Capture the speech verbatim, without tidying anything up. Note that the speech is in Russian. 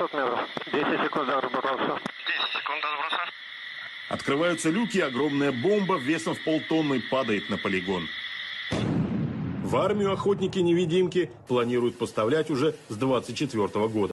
пятьсот метров. десять секунд до разброса. десять секунд до сброса. Открываются люки, огромная бомба весом в полтонны падает на полигон. В армию охотники-невидимки планируют поставлять уже с двадцать четвёртого года.